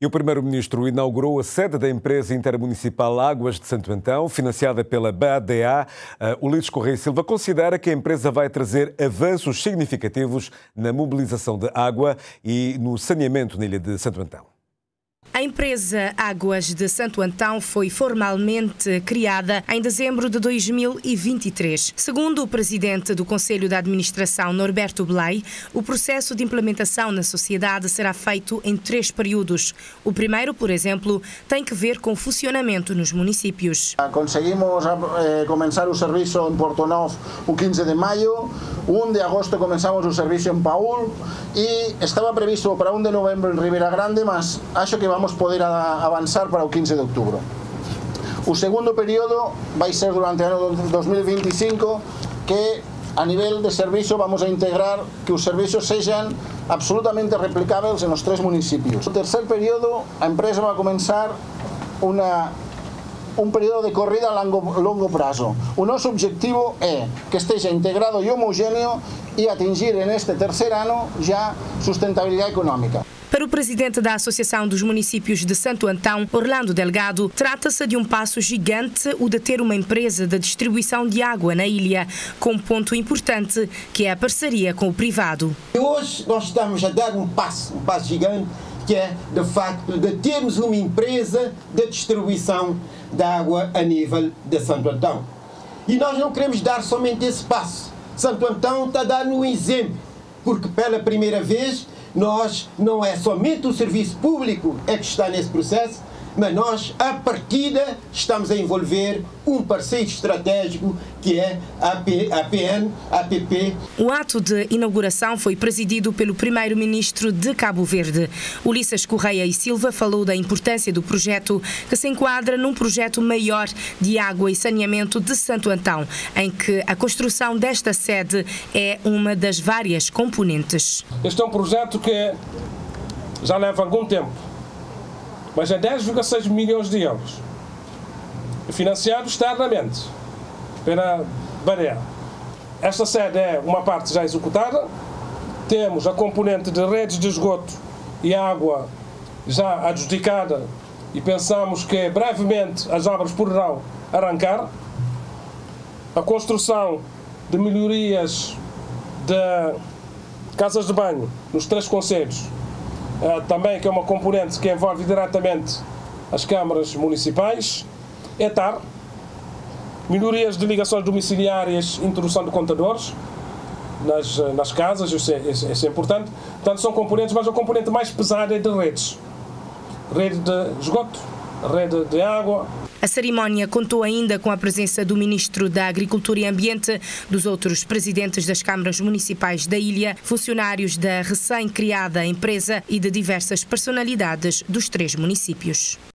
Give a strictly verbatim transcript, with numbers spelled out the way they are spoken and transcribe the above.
E o primeiro-ministro inaugurou a sede da empresa intermunicipal Águas de Santo Antão, financiada pela B A D A. Ulisses Correia Silva considera que a empresa vai trazer avanços significativos na mobilização de água e no saneamento na ilha de Santo Antão. A empresa Águas de Santo Antão foi formalmente criada em dezembro de dois mil e vinte e três. Segundo o presidente do Conselho de Administração, Norberto Blay, o processo de implementação na sociedade será feito em três períodos. O primeiro, por exemplo, tem que ver com o funcionamento nos municípios. Conseguimos eh, começar o serviço em Porto Novo o quinze de maio, um de agosto começamos o serviço em Paúl e estava previsto para um de novembro em Ribeira Grande, mas acho que vamos poder avançar para o quinze de outubro. O segundo período vai ser durante o ano dois mil e vinte e cinco, que a nível de serviço vamos a integrar que os serviços sejam absolutamente replicáveis nos três municípios. No terceiro período, a empresa vai começar uma um período de corrida a longo, longo prazo. O nosso objetivo é que esteja integrado e homogéneo e atingir neste terceiro ano já sustentabilidade económica. Para o presidente da Associação dos Municípios de Santo Antão, Orlando Delgado, trata-se de um passo gigante o de ter uma empresa de distribuição de água na ilha, com um ponto importante, que é a parceria com o privado. Hoje nós estamos a dar um passo, um passo gigante, que é, de facto, de termos uma empresa de distribuição de água a nível de Santo Antão. E nós não queremos dar somente esse passo. Santo Antão está dando um exemplo, porque pela primeira vez nós, não é somente o serviço público é que está nesse processo, mas nós, à partida, estamos a envolver um parceiro estratégico que é a P N, a P P. O ato de inauguração foi presidido pelo primeiro-ministro de Cabo Verde. Ulisses Correia e Silva falou da importância do projeto, que se enquadra num projeto maior de água e saneamento de Santo Antão, em que a construção desta sede é uma das várias componentes. Este é um projeto que já leva algum tempo, mas é dez vírgula seis milhões de euros, financiado externamente pela B A D A. Esta sede é uma parte já executada, temos a componente de redes de esgoto e água já adjudicada e pensamos que brevemente as obras poderão arrancar. A construção de melhorias de casas de banho nos três concelhos, também que é uma componente que envolve diretamente as câmaras municipais, E T A R, melhorias de ligações domiciliárias, introdução de contadores nas, nas casas, isso é, isso é importante. Portanto, são componentes, mas a componente mais pesada é de redes. Rede de esgoto, rede de água. A cerimónia contou ainda com a presença do Ministro da Agricultura e Ambiente, dos outros presidentes das câmaras municipais da ilha, funcionários da recém-criada empresa e de diversas personalidades dos três municípios.